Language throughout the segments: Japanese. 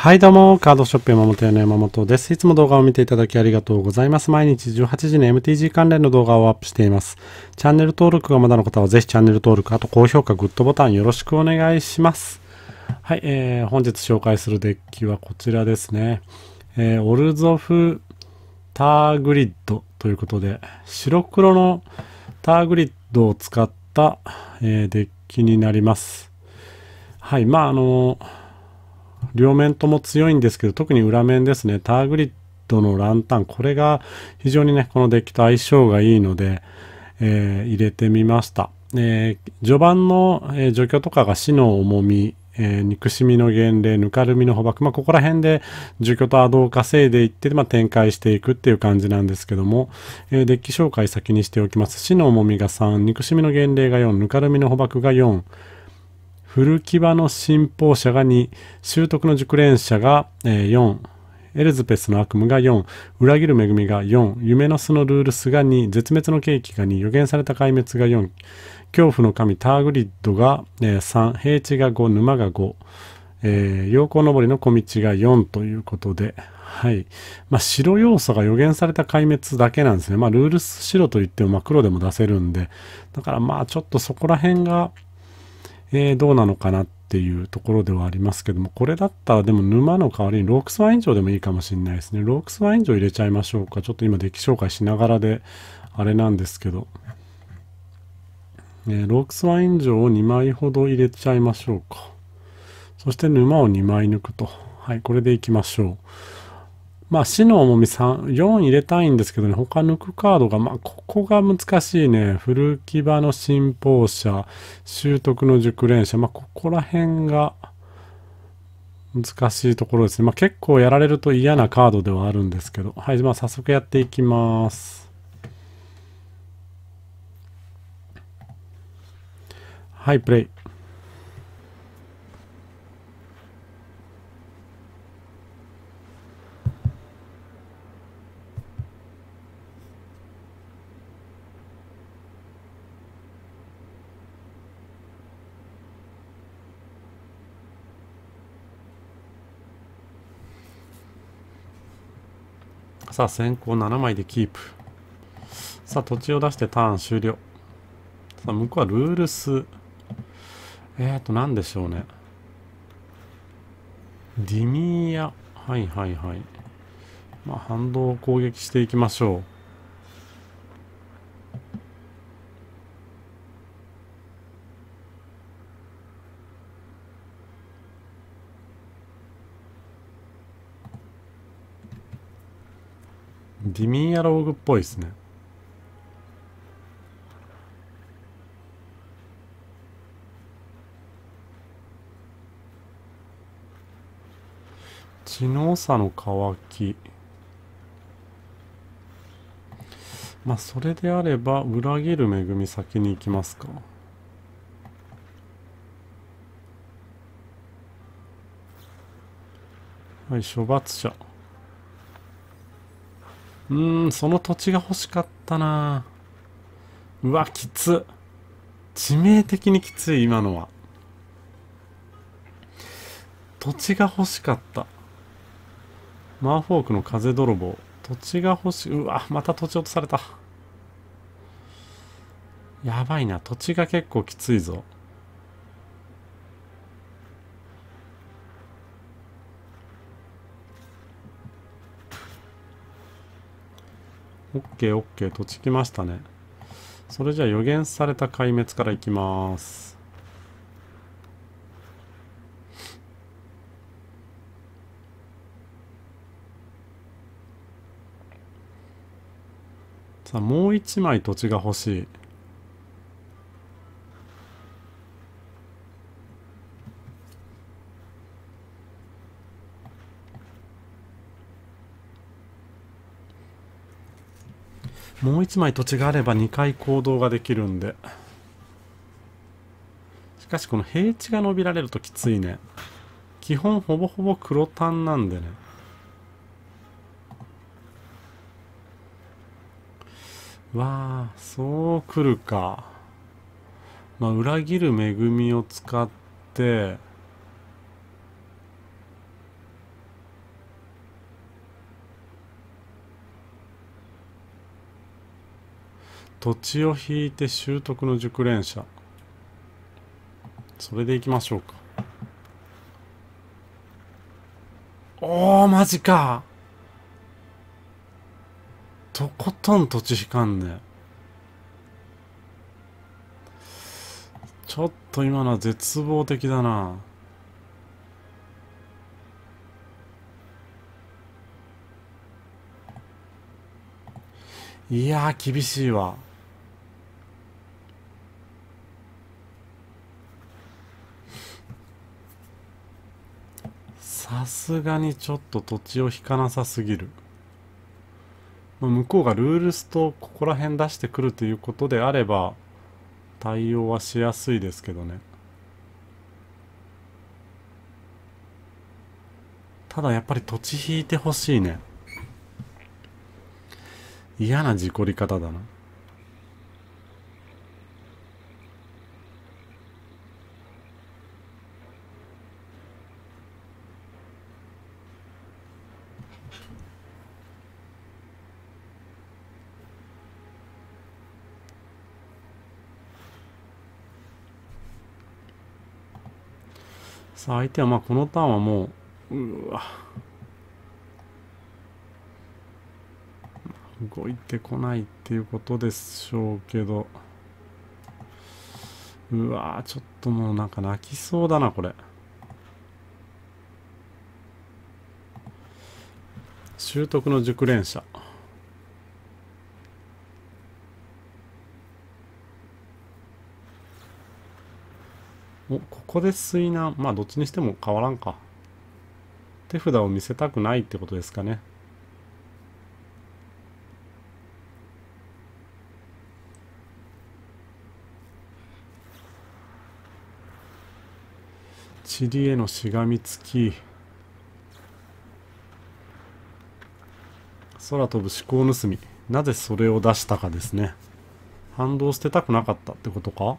はいどうも、カードショップ山本屋の山本です。いつも動画を見ていただきありがとうございます。毎日18時に MTG 関連の動画をアップしています。チャンネル登録がまだの方はぜひチャンネル登録、あと高評価、グッドボタンよろしくお願いします。はい、本日紹介するデッキはこちらですね。オルゾフターグリッドということで、白黒のターグリッドを使った、デッキになります。はい、両面とも強いんですけど、特に裏面ですね、ターグリッドのランタン、これが非常にね、このデッキと相性がいいので、入れてみました。序盤の、状況とかが死の重み、憎しみの減齢、ぬかるみの捕獲、ここら辺で除去とアドを稼いでいって、展開していくっていう感じなんですけども、デッキ紹介先にしておきます。死の重みが3、憎しみの減齢が4、ぬかるみの捕獲が4、古牙の信奉者が2、習得の熟練者が4、エルズペスの悪夢が4、裏切る恵みが4、夢の巣のルールスが2、絶滅のケーキが2、予言された壊滅が4、恐怖の神ターグリッドが3、平地が5、沼が5、陽光登りの小道が4ということで、はい。白要素が予言された壊滅だけなんですね。ルールス白といっても黒でも出せるんで、だからちょっとそこら辺が、どうなのかなっていうところではありますけども、これだったらでも沼の代わりにロークスワイン城でもいいかもしれないですね。ロークスワイン城入れちゃいましょうか。ちょっと今デッキ紹介しながらであれなんですけど、ロークスワイン城を2枚ほど入れちゃいましょうか。そして沼を2枚抜くと。はい、これでいきましょう。死の重み3、4入れたいんですけどね、他抜くカードが、ここが難しいね。古牙の信奉者、習得の熟練者、ここら辺が難しいところですね。結構やられると嫌なカードではあるんですけど、はい、早速やっていきます。はい、プレイ。さあ、先行7枚でキープ。さあ、土地を出してターン終了。さあ、向こうはルールス。なんでしょうね。ディミーア。はいはいはい。反動を攻撃していきましょう。ディミーアローグっぽいですね。知能差の渇き。それであれば、裏切る恵み先に行きますか。はい、処罰者。その土地が欲しかったな。うわ、きつ。致命的にきつい、今のは。土地が欲しかった。マーフォークの風泥棒。土地が欲しい。うわ、また土地落とされた。やばいな。土地が結構きついぞ。オッケーオッケー。土地来ましたね。それじゃあ予言された壊滅からいきます。さあ、もう一枚土地が欲しい。もう一枚土地があれば2回行動ができるんで。しかしこの平地が伸びられるときついね。基本ほぼほぼ黒単なんでね。わあ、そう来るか。裏切る恵みを使って、 土地を引いて習得の熟練者。それでいきましょうか。おー、マジか。とことん土地引かんね。ちょっと今のは絶望的だな。いやー、厳しいわ。さすがにちょっと土地を引かなさすぎる。向こうがルールスとここら辺出してくるということであれば対応はしやすいですけどね。ただやっぱり土地引いてほしいね。嫌な事故り方だな。さあ相手はまあこのターンはもうわ動いてこないっていうことでしょうけど、うわちょっともうなんか泣きそうだなこれ。習得の熟練者。お、ここで水難。まあどっちにしても変わらんか。手札を見せたくないってことですかね。塵へのしがみつき。空飛ぶ思考盗み。なぜそれを出したかですね。反動捨てたくなかったってことか。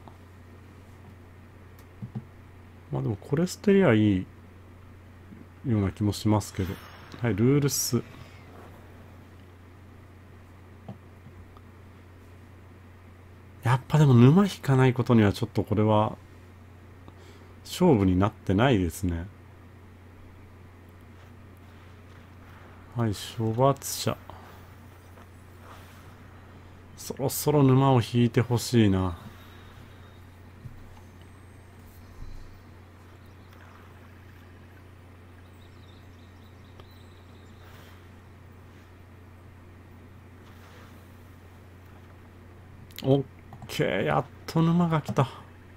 まあでもこれ捨てりゃいいような気もしますけど。はい、ルールス。やっぱでも沼引かないことにはちょっとこれは勝負になってないですね。はい、処罰者。そろそろ沼を引いてほしいな。オッケー、やっと沼が来た。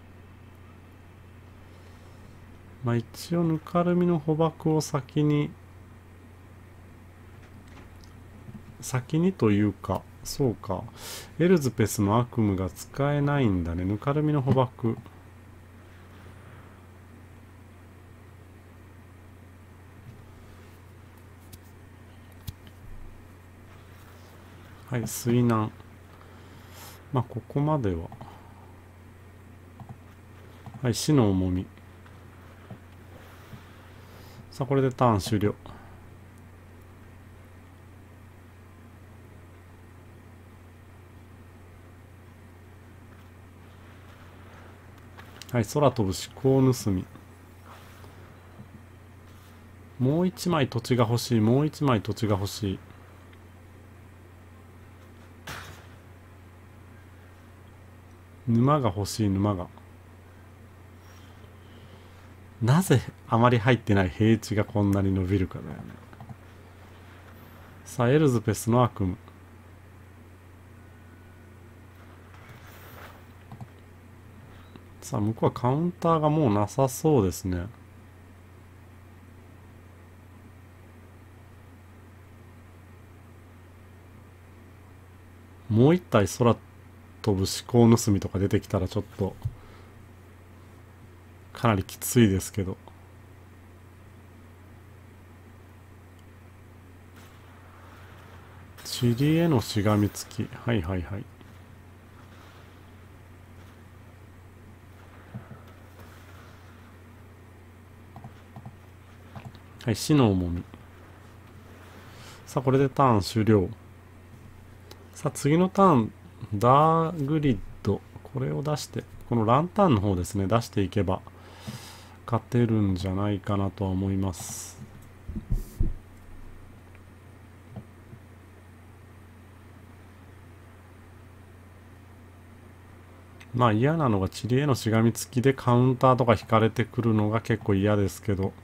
まあ一応ぬかるみの捕獲を先にというか、そうか、エルズペスの悪夢が使えないんだね。ぬかるみの捕獲。はい、水難。まあここまでは。はい、死の重み。さあこれでターン終了。はい、空飛ぶ思考盗み。もう一枚土地が欲しい。もう一枚土地が欲しい。沼が欲しい。沼が。なぜあまり入ってない平地がこんなに伸びるかだよね。さあエルズペスの悪夢。さあ向こうはカウンターがもうなさそうですね。もう一体空飛ぶ思考盗みとか出てきたらちょっとかなりきついですけど。塵へのしがみつき。はいはいはい。はい、死の重み。さあこれでターン終了。さあ次のターンダーグリッド、これを出して、このランタンの方ですね、出していけば勝てるんじゃないかなとは思います。まあ嫌なのが塵へのしがみつきでカウンターとか引かれてくるのが結構嫌ですけど、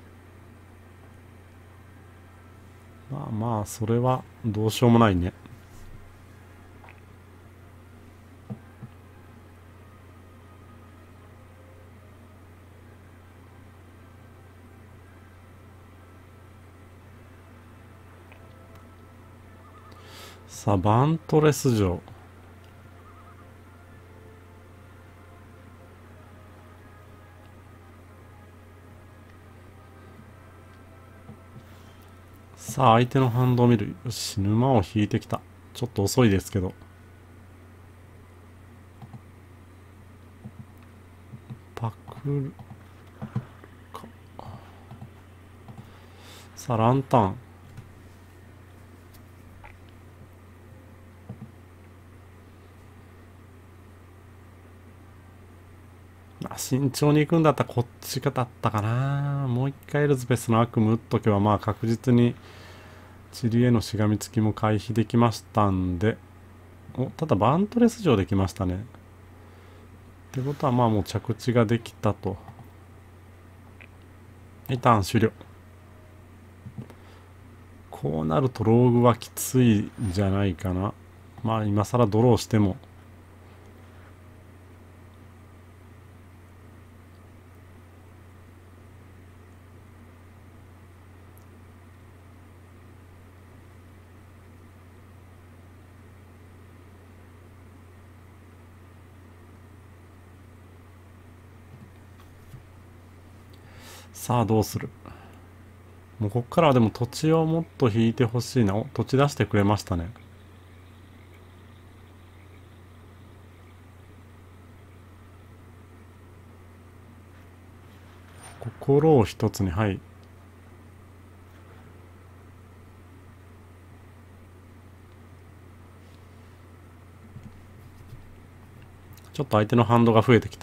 まあまあそれはどうしようもないね。さあバントレス城、さあ相手のハンドを見る。よし、沼を引いてきた。ちょっと遅いですけど、パクるか。さあランタン、慎重に行くんだったらこっちがだったかな。もう一回エルズベスの悪夢打っとけばまあ確実に塵へのしがみつきも回避できましたんで、ただバントレス上できましたね。ってことはまあもう着地ができたと。ターン終了。こうなるとローグはきついんじゃないかな。まあ今更ドローしても。さあどうする。もうこっからはでも土地をもっと引いてほしいな。土地出してくれましたね。心を一つに、はい。ちょっと相手のハンドが増えてきた。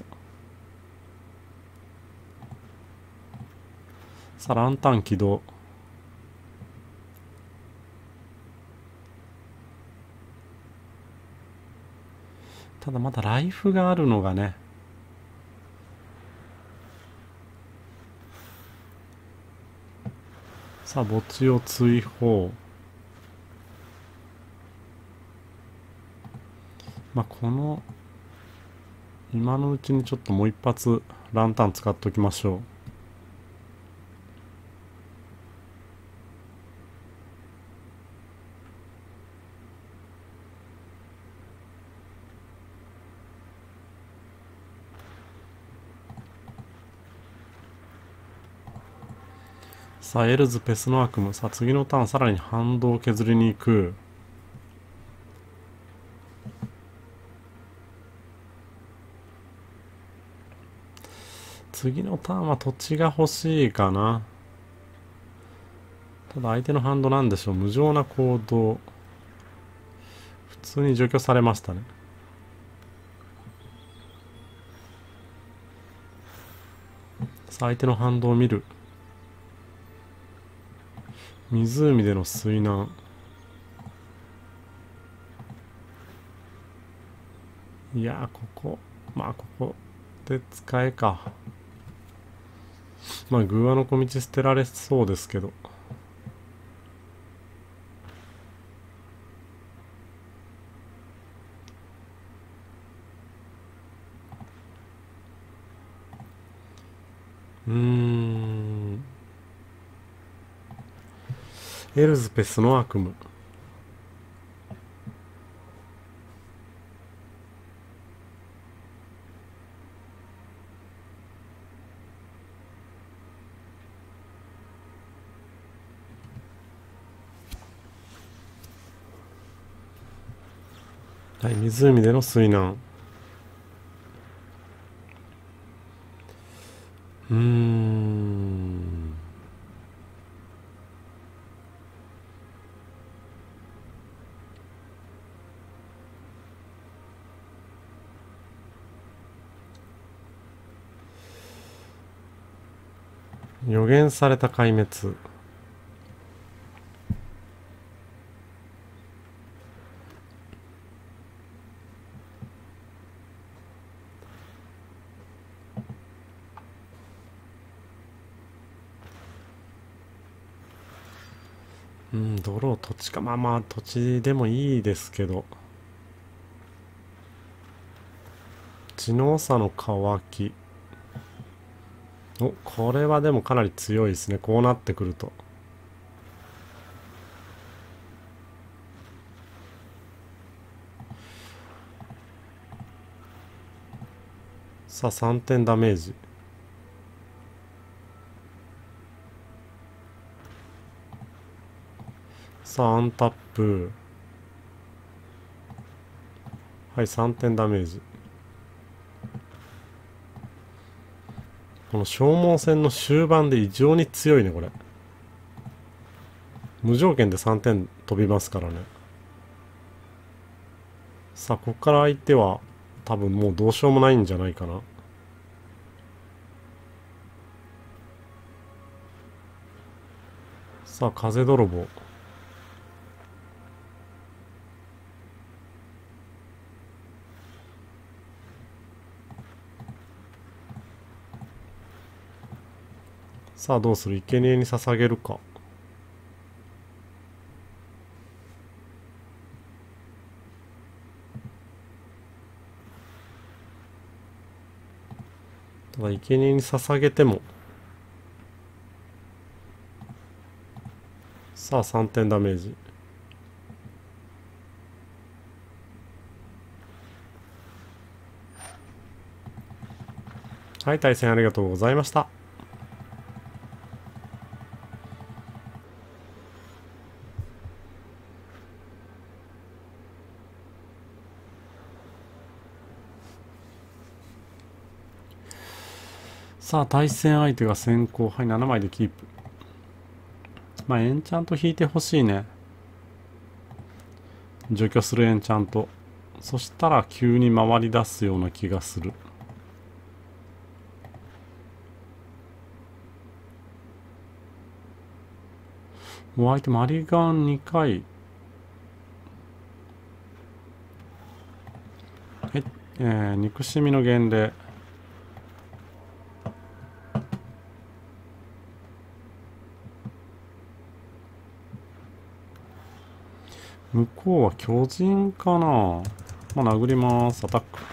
さあランタン起動。ただまだライフがあるのがね。さあ墓地を追放。まあこの今のうちにちょっともう一発ランタン使っておきましょう。さあエルズペスの悪夢。さあ次のターンさらに反動を削りに行く。次のターンは土地が欲しいかな。ただ相手のハンドなんでしょう。無情な行動。普通に除去されましたね。さあ相手のハンドを見る。湖での水難。いやーここ、まあここで使えか。まあグーアの小道捨てられそうですけど。エルズペスの悪夢。はい、湖での水難。うーん。 予言された壊滅。ドロー土地か。まあまあ土地でもいいですけど、知能差の渇き。これはでもかなり強いですね、こうなってくると。さあ3点ダメージ。さあアンタップ。はい、3点ダメージ。この消耗戦の終盤で異常に強いね、これ。無条件で3点飛びますからね。さあここから相手は多分もうどうしようもないんじゃないかな。さあ風泥棒。さあどうする？生贄に捧げるか。ただ生贄に捧げても、さあ3点ダメージ。はい、対戦ありがとうございました。さあ対戦相手が先行。はい、7枚でキープ。まあエンチャント引いてほしいね。除去するエンチャント。そしたら急に回り出すような気がする。もう相手マリガン2回。憎しみの原例。向こうは巨人かな。まあ殴ります。アタック。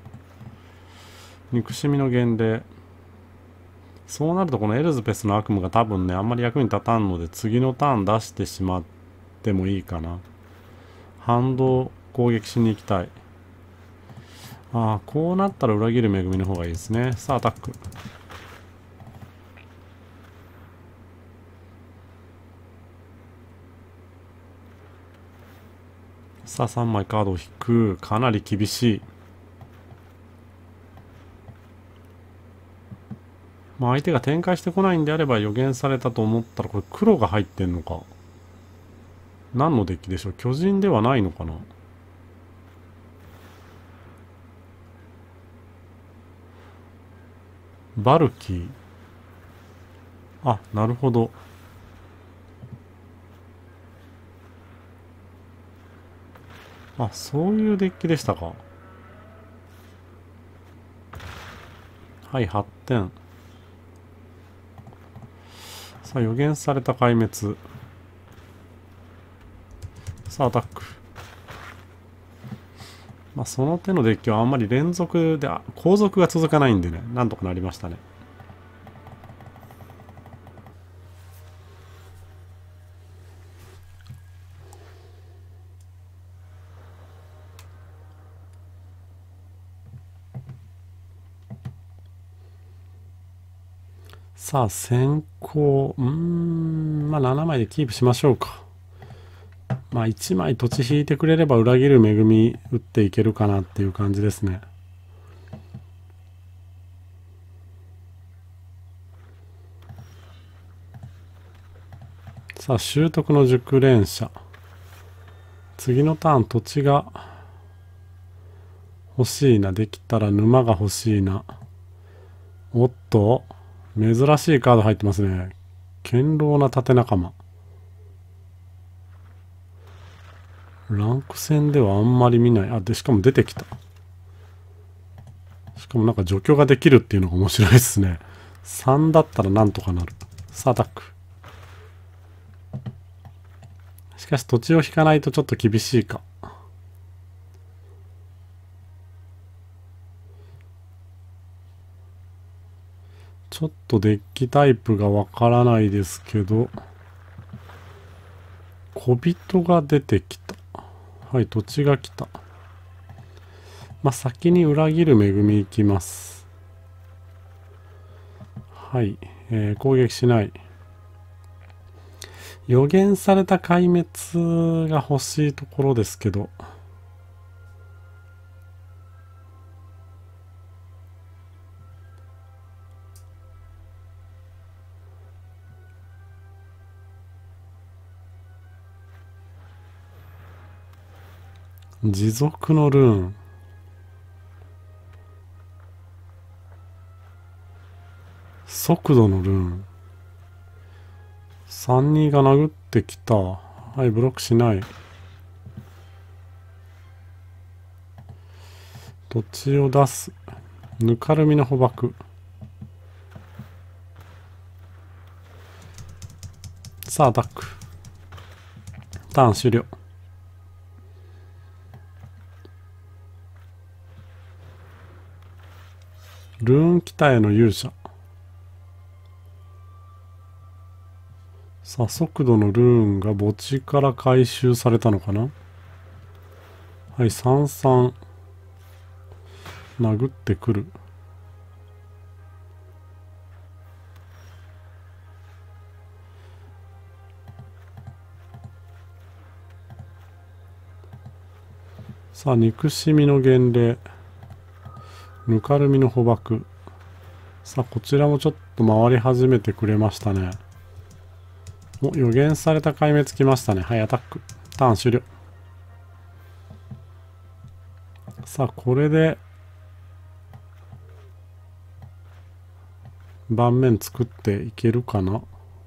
憎しみの原例。そうなるとこのエルズペスの悪夢が多分ねあんまり役に立たんので、次のターン出してしまってもいいかな。反動攻撃しに行きたい。ああ、こうなったら裏切る恵みの方がいいですね。さあアタック。さあ3枚カードを引く。かなり厳しい。まあ相手が展開してこないんであれば予言されたと思ったら、これ黒が入ってんのか。何のデッキでしょう。巨人ではないのかな。バルキー。あ、なるほど。あ、そういうデッキでしたか。はい、8点。さあ予言された壊滅。さあアタック。まあその手のデッキはあんまり連続で後続が続かないんでね、なんとかなりましたね。さあ先行。まあ7枚でキープしましょうか。まあ1枚土地引いてくれれば裏切る恵み打っていけるかなっていう感じですね。さあ習得の熟練者。次のターン土地が欲しいな。できたら沼が欲しいな。おっと珍しいカード入ってますね。堅牢な盾仲間。ランク戦ではあんまり見ない。あ、で、しかも出てきた。しかもなんか除去ができるっていうのが面白いですね。3だったらなんとかなる。さあ、アタック。しかし土地を引かないとちょっと厳しいか。ちょっとデッキタイプがわからないですけど、小人が出てきた。はい、土地が来た。まあ、先に裏切る恵みいきます。はい、攻撃しない。予言された壊滅が欲しいところですけど、持続のルーン。速度のルーン。3-2が殴ってきた。はい、ブロックしない。土地を出す。ぬかるみの捕獲。さあ、アタック。ターン終了。ルーン北への勇者。さあ、速度のルーンが墓地から回収されたのかな。はい、3-3。殴ってくる。さあ、憎しみの源霊。ぬかるみの捕獲。さあ、こちらもちょっと回り始めてくれましたね。お、予言された壊滅きましたね。はい、アタック。ターン終了。さあ、これで、盤面作っていけるかな。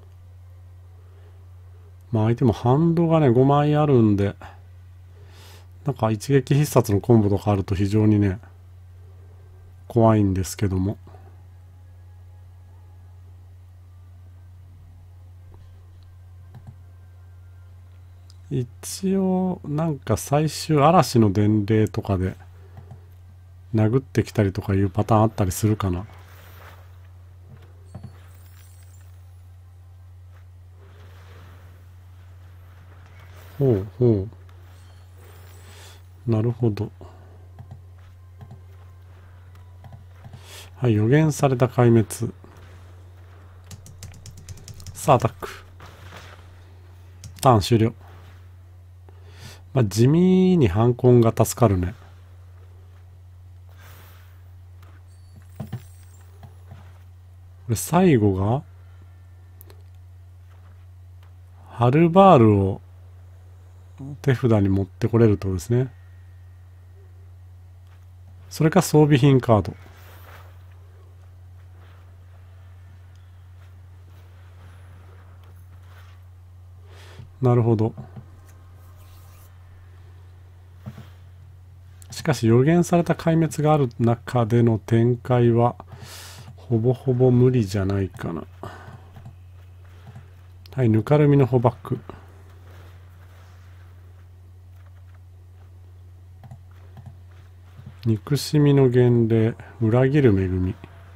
まあ、相手もハンドがね、5枚あるんで、なんか一撃必殺のコンボとかあると非常にね、怖いんですけども。一応、なんか最終嵐の伝令とかで殴ってきたりとかいうパターンあったりするかな。ほうほう。なるほど。はい、予言された壊滅。さあ、アタック。ターン終了。まあ、地味に反コンが助かるね。これ最後が、ハルバールを手札に持ってこれるってことですね。それか装備品カード。なるほど。しかし予言された壊滅がある中での展開はほぼほぼ無理じゃないかな。はい、ぬかるみの捕獲。憎しみの源霊、裏切る恵み。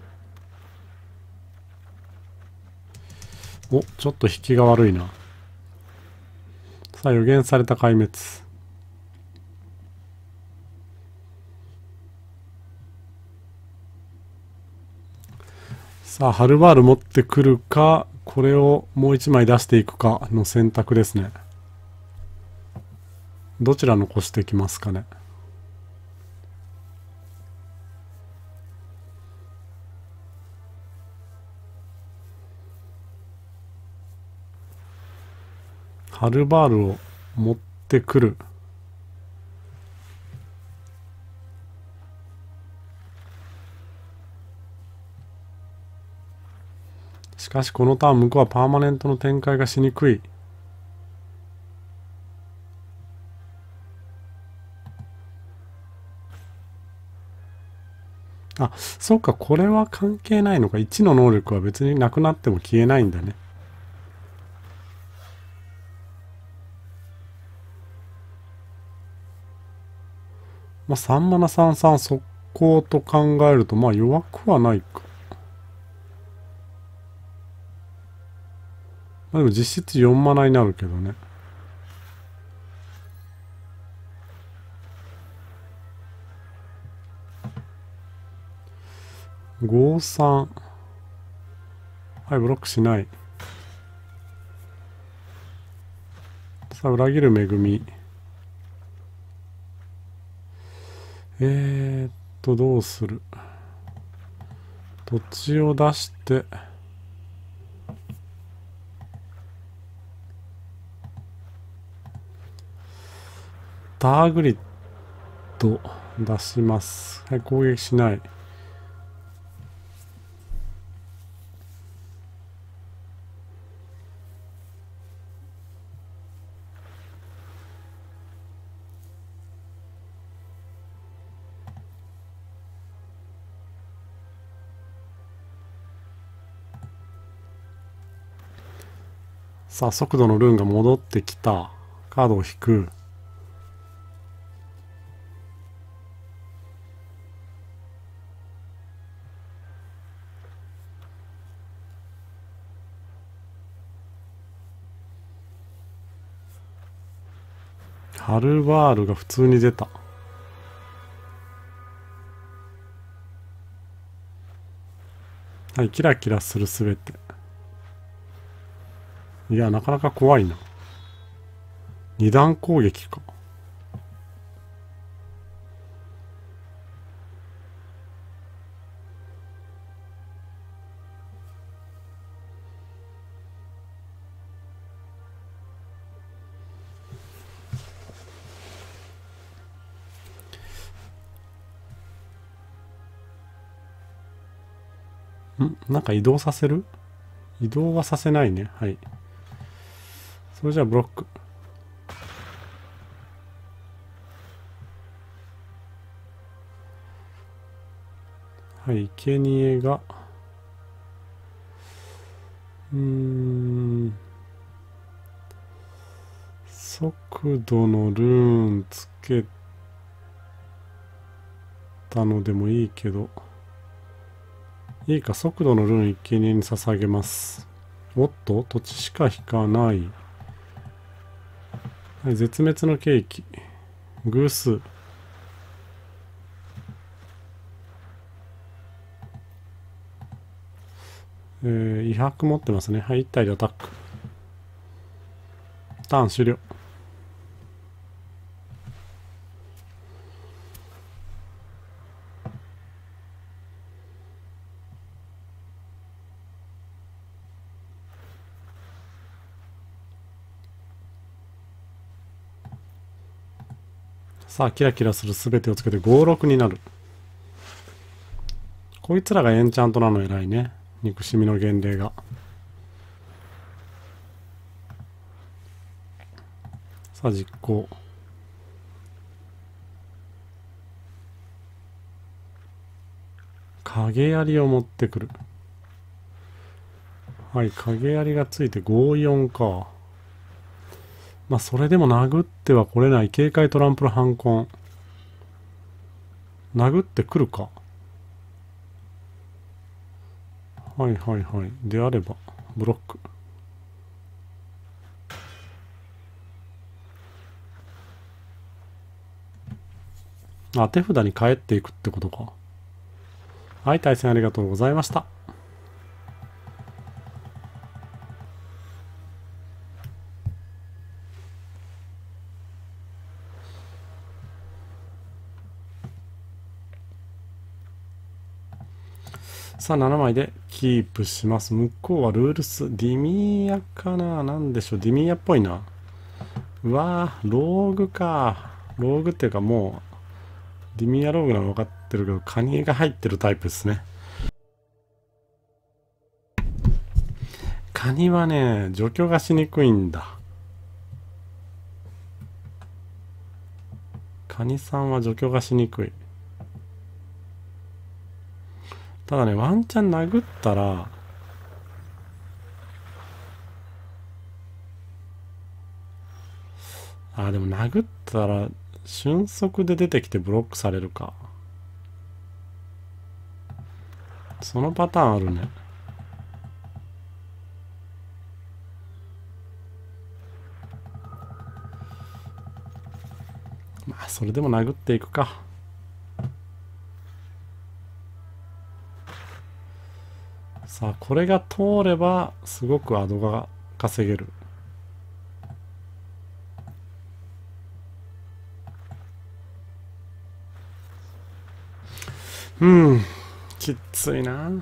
お、ちょっと引きが悪いな。さあ、予言された壊滅。さあ、ハルバール持ってくるか、これをもう一枚出していくかの選択ですね。どちら残してきますかね。ハルバールを持ってくる。 かしこのターン向こうはパーマネントの展開がしにくい。あ、そうか、これは関係ないのか。1の能力は別になくなっても消えないんだね。まあ、3マナ33速攻と考えると、まあ弱くはないか。まあ、でも実質4マナになるけどね。5-3。はい、ブロックしない。さあ、裏切る恵み。どうする？土地を出して、ターグリッド出します。はい、攻撃しない。さあ、速度のルーンが戻ってきた。カードを引く。ハルバールが普通に出た。はい、キラキラするすべて。いや、なかなか怖いな。二段攻撃か。なんか移動させる？移動はさせないね。はい。それじゃあブロック。はい、生贄が、速度のルーンつけたのでもいいけど、いいか、速度のルーン生贄に捧げます。おっと、土地しか引かない。はい、絶滅のケーキ。偶数。威迫持ってますね。はい、1体でアタック。ターン終了。さあ、キラキラするすべてをつけて5-6になる。こいつらがエンチャントなの偉いね。憎しみの限定が。さあ、実行。影槍を持ってくる。はい、影槍がついて5-4か。まあ、それでも殴っては来れない。警戒トランプル反コン。殴ってくるか。はいはいはい。であれば、ブロック。あ、手札に帰っていくってことか。はい、対戦ありがとうございました。さあ、7枚でキープします。向こうはルールス。ディミーアかな？なんでしょう。ディミーアっぽいな。うわぁ、ローグか。ローグっていうかもう、ディミーアローグなの分かってるけど、カニが入ってるタイプですね。 カニはね、除去がしにくいんだ。カニさんは除去がしにくい。ただね、ワンチャン殴ったら、でも殴ったら、瞬足で出てきてブロックされるか。そのパターンあるね。まあ、それでも殴っていくか。さあ、これが通れば、すごくアドが稼げる。うん、きついな。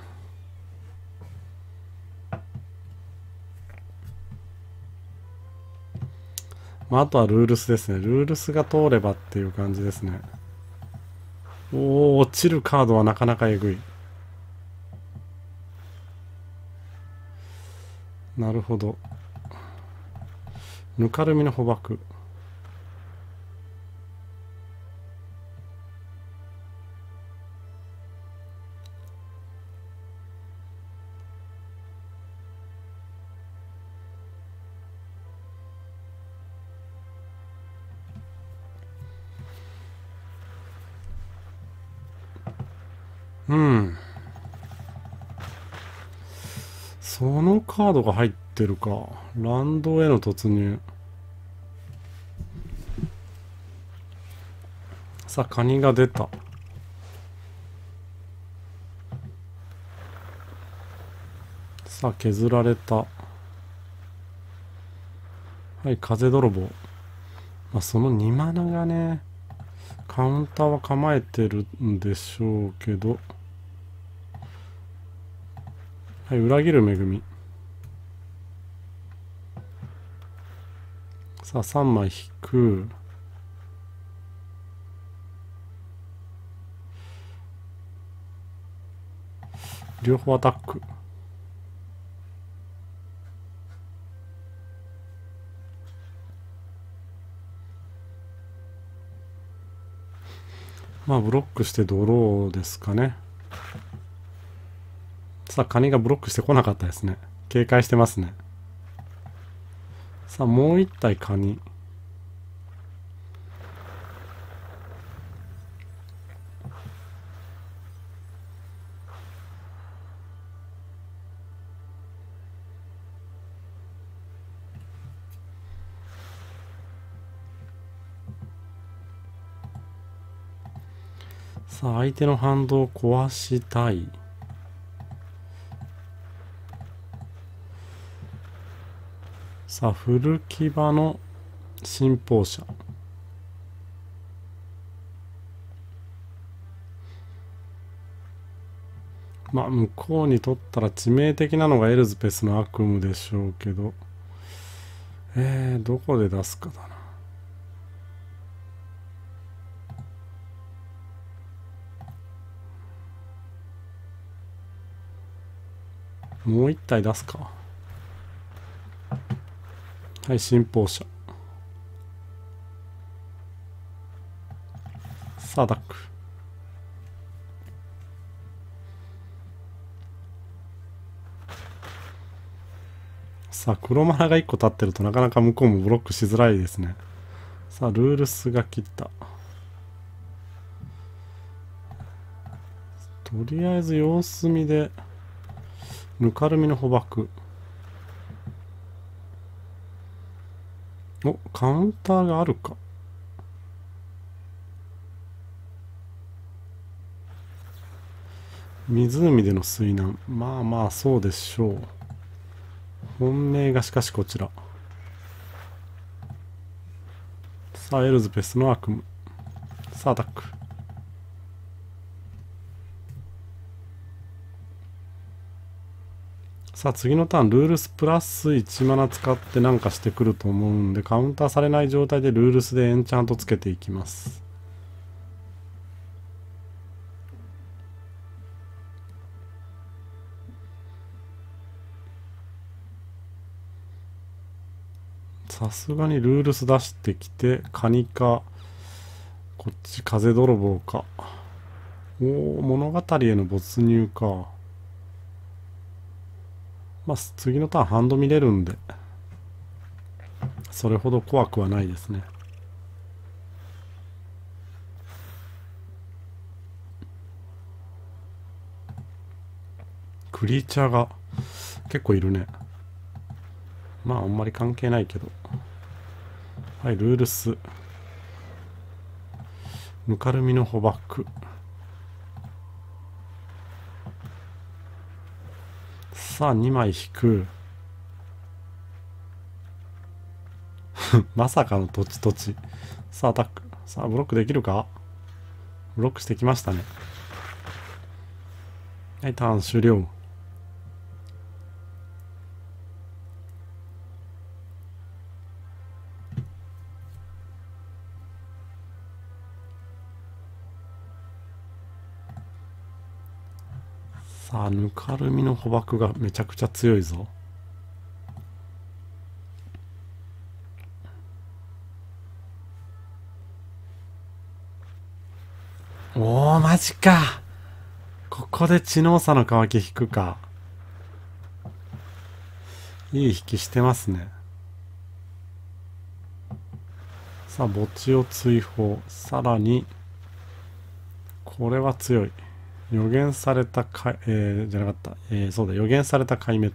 まあ、あとはルールスですね。ルールスが通ればっていう感じですね。おお、落ちるカードはなかなかえぐい。なるほど。ぬかるみの捕獲。うん。そのカードが入ってるか。ランドへの突入。さあ、カニが出た。さあ、削られた。はい、風泥棒。まあ、その2マナがね、カウンターは構えてるんでしょうけど。はい、裏切る恵み。さあ、3枚引く。両方アタック。まあ、ブロックしてドローですかね。さあ、カニがブロックしてこなかったですね。警戒してますね。さあ、もう一体カニ。さあ、相手の反動を壊したい。さあ、古木場の信奉者。まあ、向こうにとったら致命的なのがエルズペスの悪夢でしょうけど。どこで出すかだな。もう一体出すか。はい、信奉者。さあ、アタック。さあ、黒マナが1個立ってるとなかなか向こうもブロックしづらいですね。さあ、ルールスが切った。とりあえず様子見で、ぬかるみの捕獲。お、カウンターがあるか。湖での水難。まあまあ、そうでしょう。本命がしかしこちら。さあ、エルズペスの悪夢。さあ、アタック。さあ、次のターン、ルールスプラス1マナ使ってなんかしてくると思うんで、カウンターされない状態でルールスでエンチャントつけていきます。 さすがにルールス出してきて、カニか、こっち風泥棒か。おお、物語への没入か。まあ、次のターンハンド見れるんで、それほど怖くはないですね。クリーチャーが結構いるね。まああんまり関係ないけど。はい、ルールス。ぬかるみの捕獲。さあ2枚引く。まさかの土地土地。さあアタック。さあブロックできるか。ブロックしてきましたね。はい、ターン終了。さあぬかるみの捕獲がめちゃくちゃ強いぞ。おー、マジか。ここで知能差の渇き引くか。いい引きしてますね。さあ墓地を追放。さらにこれは強い。予言されたか、じゃなかった。そうだ、予言された壊滅。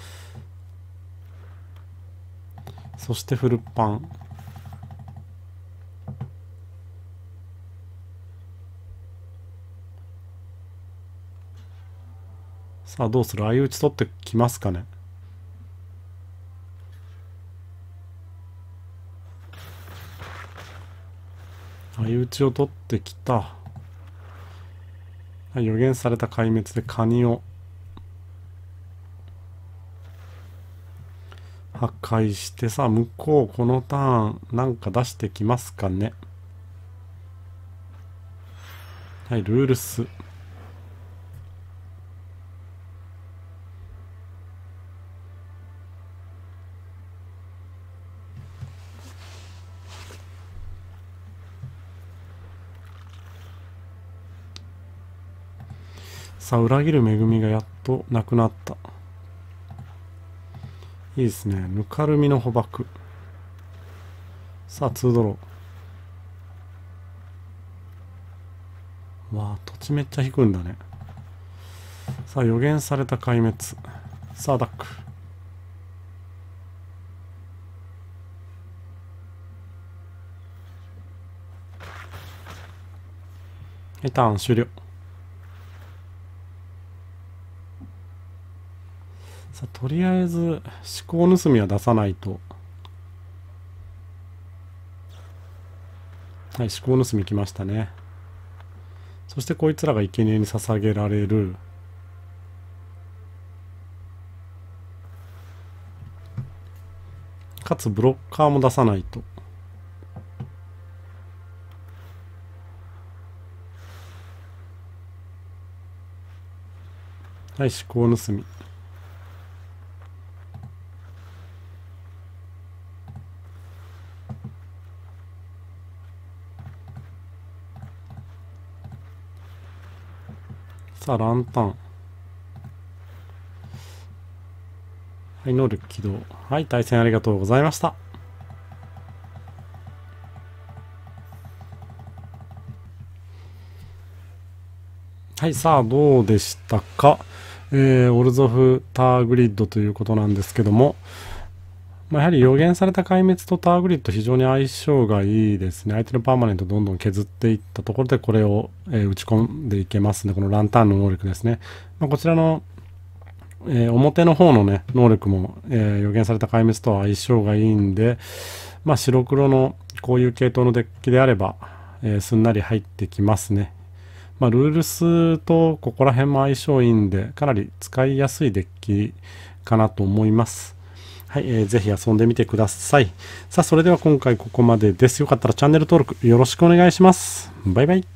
そしてフルパン。さあどうする。相打ち取ってきますかね。相打ちを取ってきた。予言された壊滅でカニを破壊して、さあ向こうこのターンなんか出してきますかね。はい、ルールス。さあ裏切る恵みがやっとなくなった。いいですね。ぬかるみの捕獲。さあ2ドロー。わあ土地めっちゃ引くんだね。さあ予言された壊滅。さあアタック。はい、ターン終了。さあとりあえず思考盗みは出さないと。はい、思考盗みきましたね。そしてこいつらが生贄に捧げられる。かつブロッカーも出さないと。はい、思考盗み。さあランタン。はい、能力起動。はい、対戦ありがとうございました。はい、さあどうでしたか。オルゾフターグリッドということなんですけども、やはり予言された壊滅とタワーグリッド非常に相性がいいですね。相手のパーマネントをどんどん削っていったところでこれを、打ち込んでいけますね。このランタンの能力ですね。こちらの、表の方のね能力も、予言された壊滅とは相性がいいんで、白黒のこういう系統のデッキであれば、すんなり入ってきますね。ルールスとここら辺も相性いいんでかなり使いやすいデッキかなと思います。はい、ぜひ遊んでみてください。さあそれでは今回ここまでです。よかったらチャンネル登録よろしくお願いします。バイバイ。